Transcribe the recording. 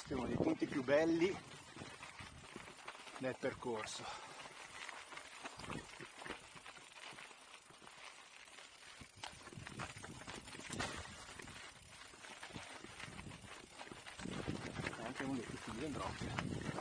Questo è uno dei punti più belli del percorso. È anche uno dei più figli del Dendrofila.